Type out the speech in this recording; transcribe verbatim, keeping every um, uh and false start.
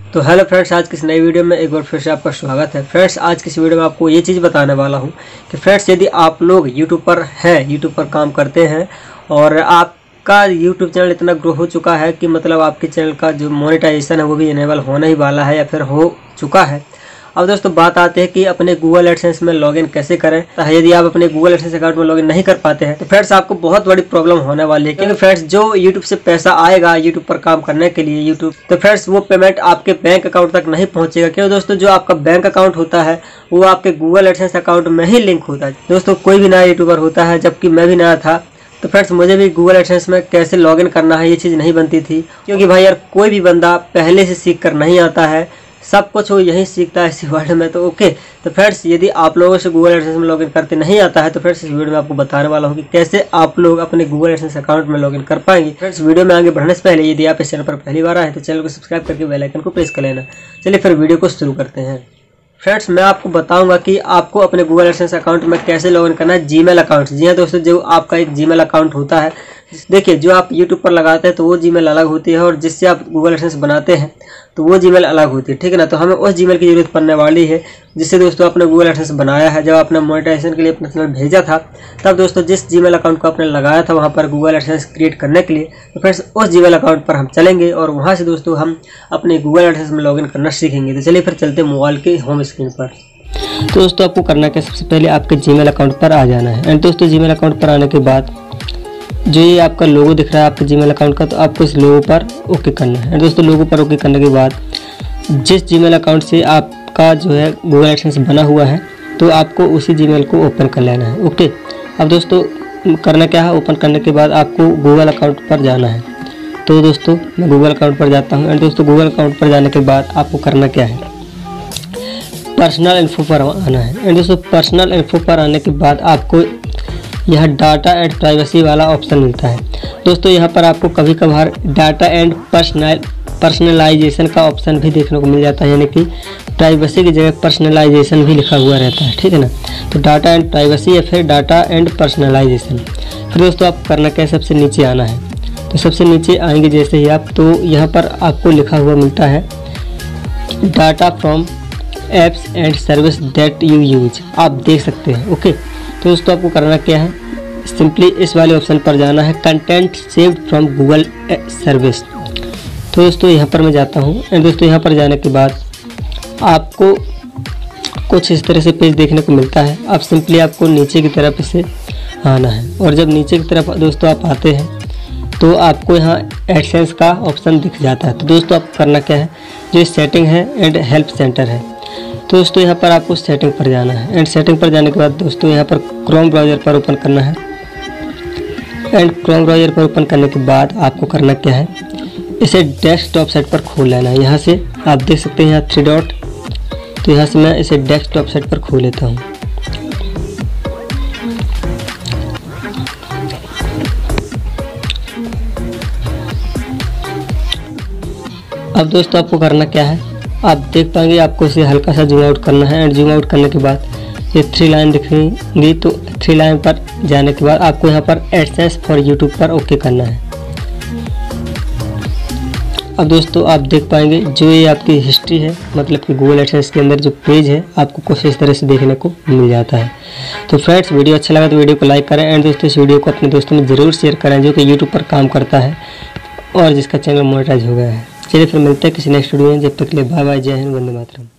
तो hello friends, आज की इस नई वीडियो में एक बार फिर से आपका स्वागत है। फ्रेंड्स, आज की इस वीडियो में आपको ये चीज़ बताने वाला हूँ कि फ्रेंड्स यदि आप लोग यूट्यूब पर हैं, यूट्यूब पर काम करते हैं और आपका यूट्यूब चैनल इतना ग्रो हो चुका है कि मतलब आपके चैनल का जो मोनेटाइजेशन है वो भी इनेबल होने ही वाला है या फिर हो चुका है। अब दोस्तों बात आती है कि अपने गूगल एडसेंस में लॉगिन कैसे करें। तो यदि आप अपने गूगल एडसेंस अकाउंट में लॉगिन नहीं कर पाते हैं तो फ्रेंड्स आपको बहुत बड़ी प्रॉब्लम होने वाली है, क्योंकि फ्रेंड्स जो यूट्यूब से पैसा आएगा यूट्यूब पर काम करने के लिए यूट्यूब तो फ्रेंड्स वो पेमेंट आपके बैंक अकाउंट तक नहीं पहुंचेगा। क्यों दोस्तों, जो आपका बैंक अकाउंट होता है वो आपके गूगल एडसेंस अकाउंट में ही लिंक होता है। दोस्तों कोई भी नया यूट्यूबर होता है, जबकि मैं भी नया था, तो फ्रेंड्स मुझे भी गूगल एडसेंस में कैसे लॉगिन करना है ये चीज़ नहीं बनती थी, क्योंकि भाई यार कोई भी बंदा पहले से सीख कर नहीं आता है, सब कुछ वो यही सीखता है इसी वर्ल्ड में। तो ओके, तो फ्रेंड्स यदि आप लोगों से गूगल एडसेंस में लॉगिन करते नहीं आता है तो फ्रेंड्स इस वीडियो में आपको बताने वाला हूँ कि कैसे आप लोग अपने गूगल एडसेंस अकाउंट में लॉगिन कर पाएंगे। फ्रेंड्स वीडियो में आगे बढ़ने से पहले यदि आप इस चैनल पर पहली बार आए तो चैनल को सब्सक्राइब करके बेल आइकन को प्रेस कर लेना। चलिए फिर वीडियो को शुरू करते हैं। फ्रेंड्स मैं आपको बताऊंगा कि आपको अपने गूगल एडसेंस अकाउंट में कैसे लॉगिन करना है जीमेल अकाउंट। जी हाँ दोस्तों, जो आपका एक जीमेल अकाउंट होता है, देखिए जो आप यूट्यूब पर लगाते हैं तो वो जीमेल अलग होती है और जिससे आप गूगल एडसेंस बनाते हैं तो वो जीमेल अलग होती है, ठीक है ना। तो हमें उस जीमेल की जरूरत पड़ने वाली है जिससे दोस्तों आपने गूगल एडसेंस बनाया है। जब आपने मोनेटाइजेशन के लिए अपना चैनल भेजा था तब दोस्तों जिस जीमेल अकाउंट को आपने लगाया था वहाँ पर गूगल एडसेंस क्रिएट करने के लिए, तो फ्रेंड्स उस जीमेल अकाउंट पर हम चलेंगे और वहाँ से दोस्तों हम अपने गूगल एडसेंस में लॉगिन करना सीखेंगे। तो चलिए फिर चलते मोबाइल के होम स्क्रीन पर। तो दोस्तों आपको करना क्या, सबसे पहले आपके जीमेल अकाउंट पर आ जाना है। एंड दोस्तों जीमेल अकाउंट पर आने के बाद जो ये आपका लोगो दिख रहा है आपके जीमेल अकाउंट का, तो आपको इस लोगो पर ओके करना है। एंड दोस्तों लोगो पर ओके करने के बाद जिस जीमेल अकाउंट से आपका जो है गूगल एडसेंस बना हुआ है तो आपको उसी जीमेल को ओपन कर लेना है। ओके, अब दोस्तों करना क्या है, ओपन करने के बाद आपको गूगल अकाउंट पर जाना है। तो दोस्तों मैं गूगल अकाउंट पर जाता हूँ। एंड दोस्तों गूगल अकाउंट पर जाने के बाद आपको करना क्या है, पर्सनल इन्फो पर आना है। एंड दोस्तों पर्सनल इन्फो पर आने के बाद आपको यह डाटा एंड प्राइवेसी वाला ऑप्शन मिलता है। दोस्तों यहाँ पर आपको कभी कभार डाटा एंड पर्सनल पर्सनलाइजेशन का ऑप्शन भी देखने को मिल जाता है, यानी कि प्राइवेसी की जगह पर्सनलाइजेशन भी लिखा हुआ रहता है, ठीक है ना। तो डाटा एंड प्राइवेसी या फिर डाटा एंड पर्सनलाइजेशन। फिर दोस्तों आप करना क्या है, सबसे नीचे आना है। तो सबसे नीचे आएंगे जैसे ही आप, तो यहाँ पर आपको लिखा हुआ मिलता है data from apps and service that you use, आप देख सकते हैं। ओके, तो दोस्तों आपको करना क्या है, सिंपली इस वाले ऑप्शन पर जाना है, content saved from Google service. तो दोस्तों यहाँ पर मैं जाता हूँ। एंड दोस्तों यहाँ पर जाने के बाद आपको कुछ इस तरह से पेज देखने को मिलता है। अब सिंपली आपको नीचे की तरफ इसे आना है और जब नीचे की तरफ दोस्तों आप आते हैं तो आपको यहाँ एडसेंस का ऑप्शन दिख जाता है। तो दोस्तों आपको करना क्या है, जो सेटिंग है एंड हेल्प सेंटर है, तो दोस्तों यहाँ पर आपको सेटिंग पर जाना है। एंड सेटिंग पर जाने के बाद दोस्तों यहाँ पर क्रोम ब्राउज़र पर ओपन करना है। एंड क्रोम ब्राउज़र पर ओपन करने के बाद आपको करना क्या है, इसे डेस्कटॉप साइट पर खोल लेना है। यहाँ से आप देख सकते हैं यहाँ थ्री डॉट, तो यहाँ से मैं इसे डेस्कटॉप साइट पर खोल लेता हूँ। अब दोस्तों आपको करना क्या है, आप देख पाएंगे आपको इसे हल्का सा जूम आउट करना है। एंड जूम आउट करने के बाद ये थ्री लाइन दिखेंगी, तो थ्री लाइन पर जाने के बाद आपको यहाँ पर एडसेंस फॉर यूट्यूब पर ओके करना है। अब दोस्तों आप देख पाएंगे जो ये आपकी हिस्ट्री है, मतलब कि गूगल एडसेंस के अंदर जो पेज है आपको कुछ इस तरह से देखने को मिल जाता है। तो फ्रेंड्स वीडियो अच्छा लगा तो वीडियो को लाइक करें। एंड दोस्तों इस वीडियो को अपने दोस्तों में ज़रूर शेयर करें जो कि यूट्यूब पर काम करता है और जिसका चैनल मोनेटाइज हो गया है। चलिए फिर मिलते हैं किसी नेक्स्ट वीडियो में, जब तक के लिए बाय बाय, जय हिंद, वंदे मातरम।